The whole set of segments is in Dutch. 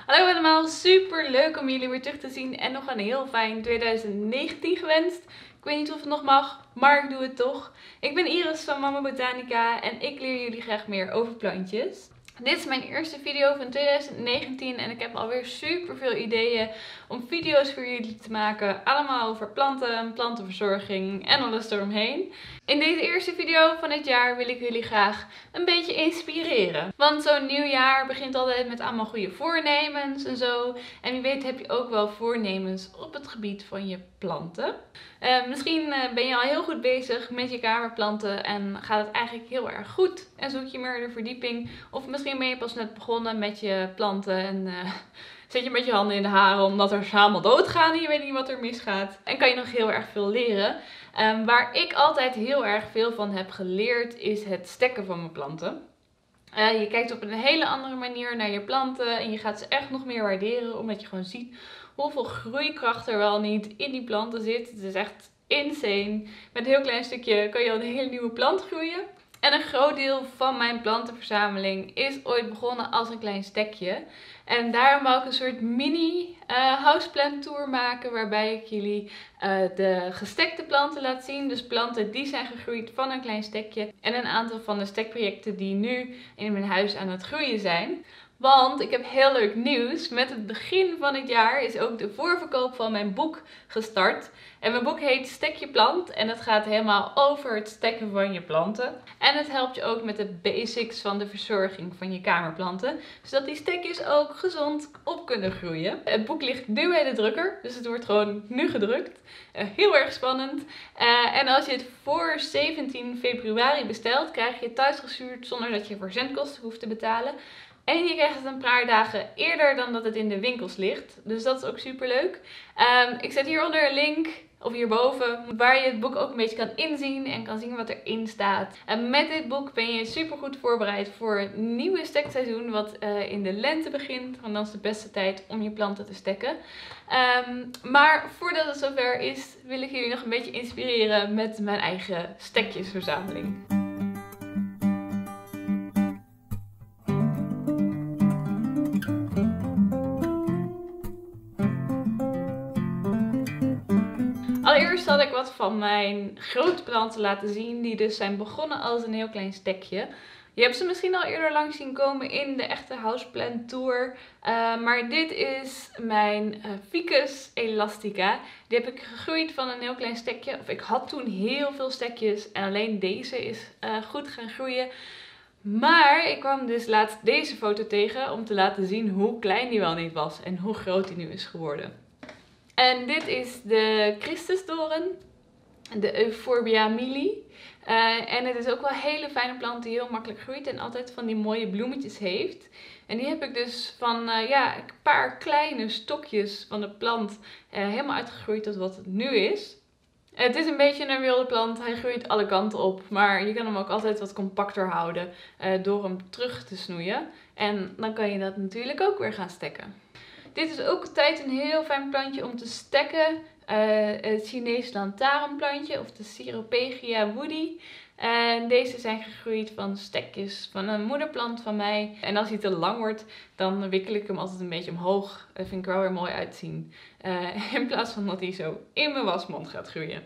Hallo allemaal, super leuk om jullie weer terug te zien en nog een heel fijn 2019 gewenst. Ik weet niet of het nog mag, maar ik doe het toch. Ik ben Iris van Mama Botanica en ik leer jullie graag meer over plantjes. Dit is mijn eerste video van 2019 en ik heb alweer super veel ideeën om video's voor jullie te maken. Allemaal over planten, plantenverzorging en alles eromheen. In deze eerste video van het jaar wil ik jullie graag een beetje inspireren. Want zo'n nieuw jaar begint altijd met allemaal goede voornemens en zo. En wie weet heb je ook wel voornemens op het gebied van je planten. Misschien ben je al heel goed bezig met je kamerplanten en gaat het eigenlijk heel erg goed. En zoek je meer de verdieping. Of misschien ben je pas net begonnen met je planten en zit je met je handen in de haren omdat er allemaal doodgaan en je weet niet wat er misgaat. En kan je nog heel erg veel leren. Waar ik altijd heel erg veel van heb geleerd is het stekken van mijn planten. Je kijkt op een hele andere manier naar je planten en je gaat ze echt nog meer waarderen omdat je gewoon ziet hoeveel groeikracht er wel niet in die planten zit. Het is echt insane. Met een heel klein stukje kan je al een hele nieuwe plant groeien. En een groot deel van mijn plantenverzameling is ooit begonnen als een klein stekje. En daarom wou ik een soort mini houseplant tour maken waarbij ik jullie de gestekte planten laat zien. Dus planten die zijn gegroeid van een klein stekje. En een aantal van de stekprojecten die nu in mijn huis aan het groeien zijn. Want ik heb heel leuk nieuws. Met het begin van het jaar is ook de voorverkoop van mijn boek gestart. En mijn boek heet Stek je plant. En het gaat helemaal over het stekken van je planten. En het helpt je ook met de basics van de verzorging van je kamerplanten. Zodat die stekjes ook gezond op kunnen groeien. Het boek ligt nu bij de drukker. Dus het wordt gewoon nu gedrukt. Heel erg spannend. En als je het voor 17 februari bestelt, krijg je het thuisgestuurd zonder dat je verzendkosten hoeft te betalen. En je krijgt het een paar dagen eerder dan dat het in de winkels ligt. Dus dat is ook super leuk. Ik zet hieronder een link, of hierboven, waar je het boek ook een beetje kan inzien en kan zien wat erin staat. En met dit boek ben je super goed voorbereid voor het nieuwe stekseizoen wat in de lente begint. Want dan is de beste tijd om je planten te stekken. Maar voordat het zover is, wil ik jullie nog een beetje inspireren met mijn eigen stekjesverzameling. Allereerst zal ik wat van mijn grote planten laten zien, die dus zijn begonnen als een heel klein stekje. Je hebt ze misschien al eerder langs zien komen in de echte houseplant tour. Maar dit is mijn Ficus elastica. Die heb ik gegroeid van een heel klein stekje. Of ik had toen heel veel stekjes en alleen deze is goed gaan groeien. Maar ik kwam dus laatst deze foto tegen om te laten zien hoe klein die wel niet was en hoe groot die nu is geworden. En dit is de Christusdoorn, de Euphorbia mili. En het is ook wel een hele fijne plant die heel makkelijk groeit en altijd van die mooie bloemetjes heeft. En die heb ik dus van een paar kleine stokjes van de plant helemaal uitgegroeid tot wat het nu is. Het is een beetje een wilde plant, hij groeit alle kanten op, maar je kan hem ook altijd wat compacter houden door hem terug te snoeien. En dan kan je dat natuurlijk ook weer gaan stekken. Dit is ook altijd een heel fijn plantje om te stekken. Het Chinese lantaarnplantje of de Ceropegia woody. En deze zijn gegroeid van stekjes van een moederplant van mij. En als hij te lang wordt, dan wikkel ik hem altijd een beetje omhoog. Dat vind ik wel weer mooi uitzien. In plaats van dat hij zo in mijn wasmand gaat groeien.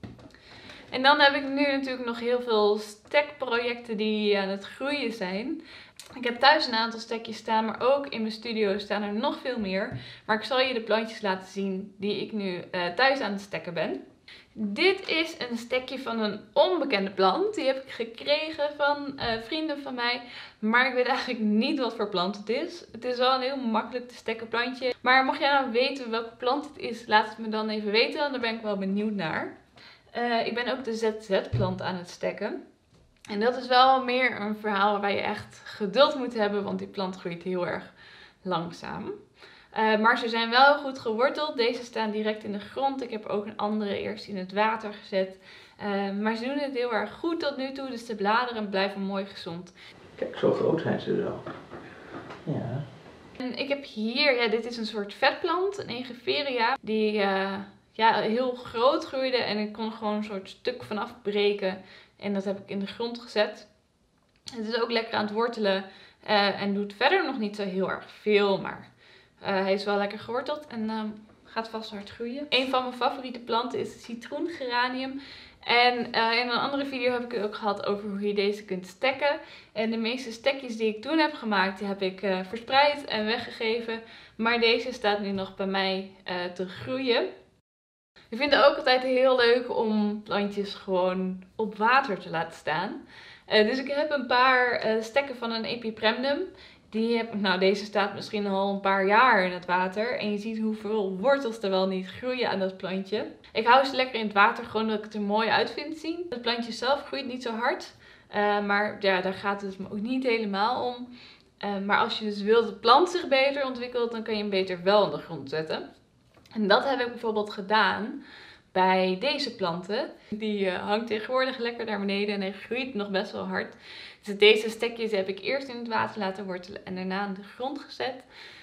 En dan heb ik nu natuurlijk nog heel veel stekprojecten die aan het groeien zijn. Ik heb thuis een aantal stekjes staan, maar ook in mijn studio staan er nog veel meer. Maar ik zal je de plantjes laten zien die ik nu thuis aan het stekken ben. Dit is een stekje van een onbekende plant. Die heb ik gekregen van vrienden van mij. Maar ik weet eigenlijk niet wat voor plant het is. Het is wel een heel makkelijk te stekken plantje. Maar mocht jij nou weten welke plant het is, laat het me dan even weten. Want daar ben ik wel benieuwd naar. Ik ben ook de ZZ-plant aan het stekken. En dat is wel meer een verhaal waar je echt geduld moet hebben, want die plant groeit heel erg langzaam. Maar ze zijn wel goed geworteld. Deze staan direct in de grond. Ik heb ook een andere eerst in het water gezet. Maar ze doen het heel erg goed tot nu toe, dus de bladeren blijven mooi gezond. Kijk, zo groot zijn ze wel. Ja. En ik heb hier, dit is een soort vetplant, een Echeveria, die heel groot groeide en ik kon gewoon een soort stuk vanaf breken. En dat heb ik in de grond gezet. Het is ook lekker aan het wortelen en doet verder nog niet zo heel erg veel, maar Hij is wel lekker geworteld en gaat vast hard groeien. Een van mijn favoriete planten is citroengeranium. En in een andere video heb ik het ook gehad over hoe je deze kunt stekken. En de meeste stekjes die ik toen heb gemaakt, die heb ik verspreid en weggegeven. Maar deze staat nu nog bij mij te groeien. Ik vind het ook altijd heel leuk om plantjes gewoon op water te laten staan. Dus ik heb een paar stekken van een Epipremnum. Deze staat misschien al een paar jaar in het water. En je ziet hoeveel wortels er wel niet groeien aan dat plantje. Ik hou ze lekker in het water, gewoon dat ik het er mooi uit vind zien. Het plantje zelf groeit niet zo hard. Maar ja, daar gaat het me ook niet helemaal om. Maar als je dus wilt dat de plant zich beter ontwikkelt, dan kan je hem beter wel in de grond zetten. En dat heb ik bijvoorbeeld gedaan bij deze planten. Die hangt tegenwoordig lekker naar beneden en hij groeit nog best wel hard. Dus deze stekjes heb ik eerst in het water laten wortelen en daarna in de grond gezet.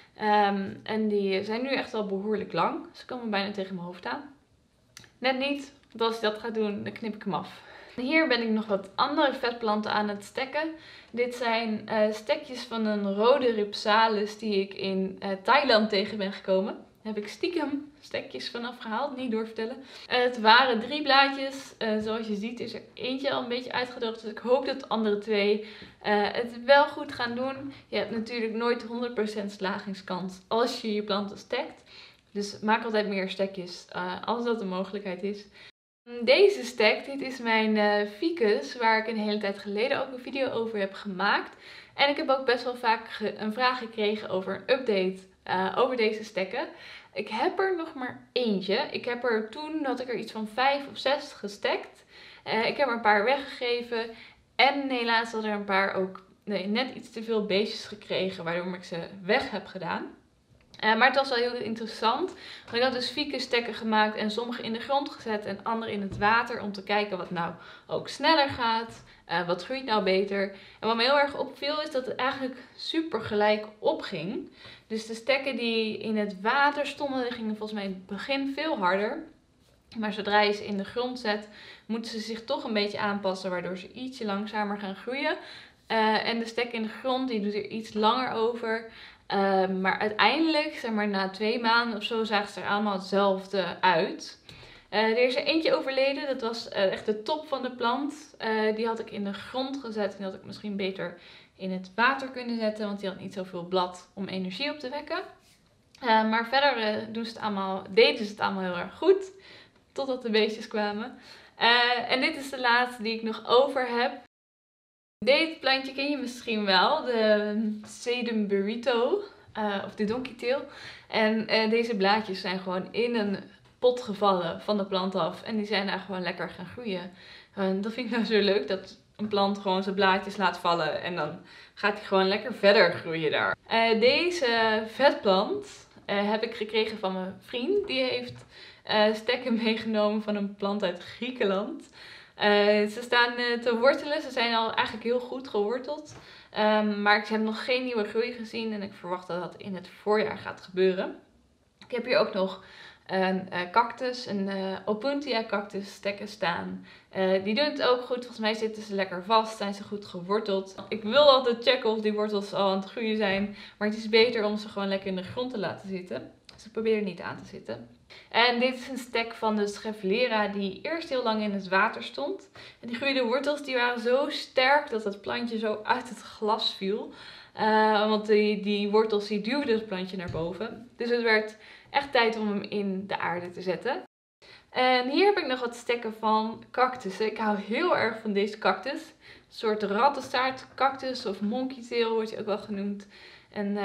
En die zijn nu echt wel behoorlijk lang. Ze komen bijna tegen mijn hoofd aan. Net niet, want als ik dat ga doen, dan knip ik hem af. Hier ben ik nog wat andere vetplanten aan het stekken. Dit zijn stekjes van een rode Rhipsalis die ik in Thailand tegen ben gekomen. Daar heb ik stiekem stekjes van afgehaald, niet doorvertellen. Het waren 3 blaadjes. Zoals je ziet is er eentje al een beetje uitgedroogd. Dus ik hoop dat de andere 2 het wel goed gaan doen. Je hebt natuurlijk nooit 100% slagingskans als je je planten stekt. Dus maak altijd meer stekjes als dat een mogelijkheid is. Deze stek, dit is mijn ficus, waar ik een hele tijd geleden ook een video over heb gemaakt. En ik heb ook best wel vaak een vraag gekregen over een update over deze stekken. Ik heb er nog maar eentje. Toen had ik er iets van 5 of 6 gestekt. Ik heb er een paar weggegeven. En helaas hadden er een paar ook net iets te veel beestjes gekregen, waardoor ik ze weg heb gedaan. Maar het was wel heel interessant. Want ik had dus ficus stekken gemaakt en sommige in de grond gezet en andere in het water. Om te kijken wat nou ook sneller gaat. Wat groeit nou beter. En wat me heel erg opviel is dat het eigenlijk super gelijk opging. Dus de stekken die in het water stonden, die gingen volgens mij in het begin veel harder. Maar zodra je ze in de grond zet, moeten ze zich toch een beetje aanpassen. Waardoor ze ietsje langzamer gaan groeien. En de stek in de grond, die doet er iets langer over. Maar uiteindelijk, zeg maar na 2 maanden of zo, zagen ze er allemaal hetzelfde uit. Er is er eentje overleden, dat was echt de top van de plant. Die had ik in de grond gezet en die had ik misschien beter in het water kunnen zetten, want die had niet zoveel blad om energie op te wekken. Maar verder deden ze het allemaal heel erg goed, totdat de beestjes kwamen. En dit is de laatste die ik nog over heb. Dit plantje ken je misschien wel, de Sedum burrito of de donkeytail. En deze blaadjes zijn gewoon in een pot gevallen van de plant af en die zijn daar gewoon lekker gaan groeien. Dat vind ik nou zo leuk, dat een plant gewoon zijn blaadjes laat vallen en dan gaat hij gewoon lekker verder groeien daar. Deze vetplant heb ik gekregen van mijn vriend. Die heeft stekken meegenomen van een plant uit Griekenland. Ze staan te wortelen. Ze zijn al eigenlijk heel goed geworteld. Maar ik heb nog geen nieuwe groei gezien. En ik verwacht dat dat in het voorjaar gaat gebeuren. Ik heb hier ook nog een cactus, een Opuntia cactus stekken staan. Die doen het ook goed. Volgens mij zitten ze lekker vast. Zijn ze goed geworteld. Ik wil altijd checken of die wortels al aan het groeien zijn. Maar het is beter om ze gewoon lekker in de grond te laten zitten. Dus ik probeer er niet aan te zitten. En dit is een stek van de Schefflera die eerst heel lang in het water stond. En die groeide wortels die waren zo sterk dat het plantje zo uit het glas viel. Want die wortels die duwden het plantje naar boven. Dus het werd echt tijd om hem in de aarde te zetten. En hier heb ik nog wat stekken van cactussen. Ik hou heel erg van deze cactus. Een soort rattenstaartcactus of monkeytail wordt hij ook wel genoemd. En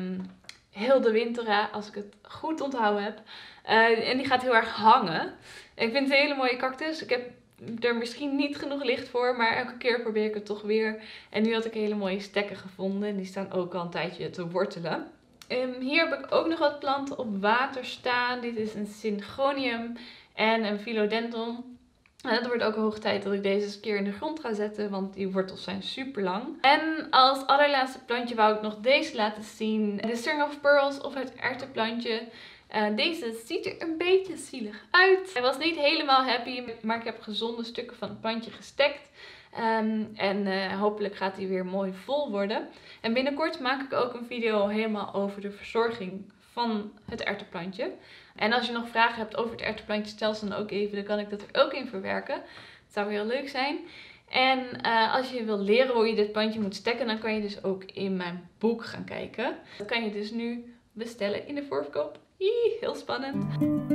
Hildewintera, als ik het goed onthouden heb. En die gaat heel erg hangen. Ik vind het een hele mooie cactus. Ik heb er misschien niet genoeg licht voor, maar elke keer probeer ik het toch weer. En nu had ik hele mooie stekken gevonden. En die staan ook al een tijdje te wortelen. Hier heb ik ook nog wat planten op water staan. Dit is een Syngonium en een Philodendron. En het wordt ook hoog tijd dat ik deze eens een keer in de grond ga zetten, want die wortels zijn super lang. En als allerlaatste plantje wou ik nog deze laten zien. De String of Pearls of het erwtenplantje. Deze ziet er een beetje zielig uit. Hij was niet helemaal happy, maar ik heb gezonde stukken van het plantje gestekt. Hopelijk gaat hij weer mooi vol worden. En binnenkort maak ik ook een video helemaal over de verzorging van het erwtenplantje. En als je nog vragen hebt over het erwtenplantje, stel ze dan ook even. Dan kan ik dat er ook in verwerken. Het zou weer heel leuk zijn. En als je wil leren hoe je dit plantje moet stekken, dan kan je dus ook in mijn boek gaan kijken. Dat kan je dus nu bestellen in de voorverkoop. Heel spannend.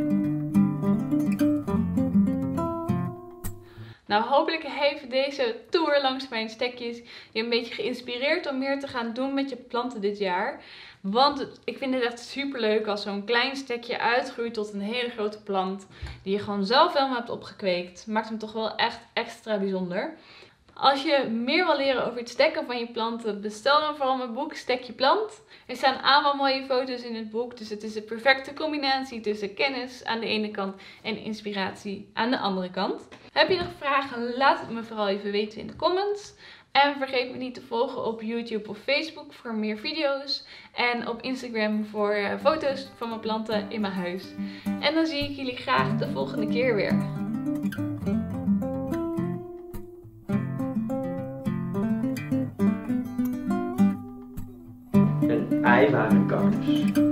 Nou, hopelijk heeft deze tour langs mijn stekjes je een beetje geïnspireerd om meer te gaan doen met je planten dit jaar. Want ik vind het echt super leuk als zo'n klein stekje uitgroeit tot een hele grote plant die je gewoon zelf helemaal hebt opgekweekt. Maakt hem toch wel echt extra bijzonder. Als je meer wil leren over het stekken van je planten, bestel dan vooral mijn boek Stek je plant. Er staan allemaal mooie foto's in het boek, dus het is de perfecte combinatie tussen kennis aan de ene kant en inspiratie aan de andere kant. Heb je nog vragen? Laat het me vooral even weten in de comments. En vergeet me niet te volgen op YouTube of Facebook voor meer video's. En op Instagram voor foto's van mijn planten in mijn huis. En dan zie ik jullie graag de volgende keer weer. Een eiwarencactus.